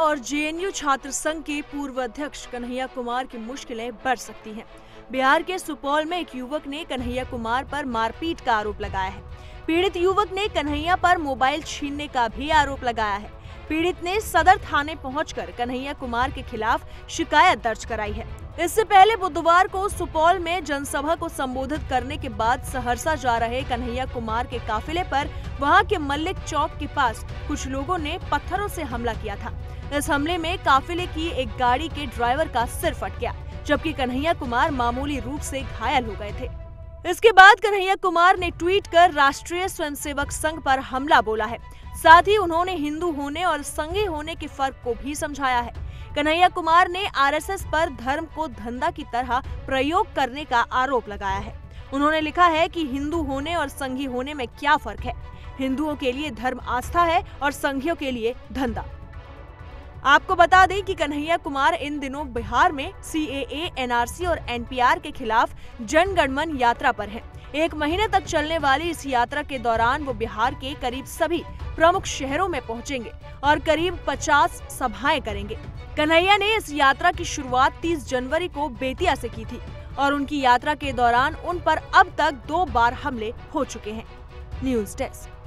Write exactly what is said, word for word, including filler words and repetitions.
और जे N you छात्र संघ के पूर्व अध्यक्ष कन्हैया कुमार की मुश्किलें बढ़ सकती हैं। बिहार के सुपौल में एक युवक ने कन्हैया कुमार पर मारपीट का आरोप लगाया है। पीड़ित युवक ने कन्हैया पर मोबाइल छीनने का भी आरोप लगाया है। पीड़ित ने सदर थाने पहुंचकर कन्हैया कुमार के खिलाफ शिकायत दर्ज कराई है। इससे पहले बुधवार को सुपौल में जनसभा को संबोधित करने के बाद सहरसा जा रहे कन्हैया कुमार के काफिले पर वहां के मल्लिक चौक के पास कुछ लोगों ने पत्थरों से हमला किया था। इस हमले में काफिले की एक गाड़ी के ड्राइवर का सिर फट गया, जबकि कन्हैया कुमार मामूली रूप से घायल हो गए थे। इसके बाद कन्हैया कुमार ने ट्वीट कर राष्ट्रीय स्वयंसेवक संघ पर हमला बोला है। साथ ही उन्होंने हिंदू होने और संघी होने के फर्क को भी समझाया है। कन्हैया कुमार ने आर एस एस पर धर्म को धंधा की तरह प्रयोग करने का आरोप लगाया है। उन्होंने लिखा है कि हिंदू होने और संघी होने में क्या फर्क है। हिंदुओं के लिए धर्म आस्था है और संघियों के लिए धंधा। आपको बता दें कि कन्हैया कुमार इन दिनों बिहार में सी ए ए, एन आर सी और एन पी आर के खिलाफ जनगणमन यात्रा पर हैं। एक महीने तक चलने वाली इस यात्रा के दौरान वो बिहार के करीब सभी प्रमुख शहरों में पहुंचेंगे और करीब पचास सभाएं करेंगे। कन्हैया ने इस यात्रा की शुरुआत तीस जनवरी को बेतिया से की थी और उनकी यात्रा के दौरान उन पर अब तक दो बार हमले हो चुके हैं। News desk.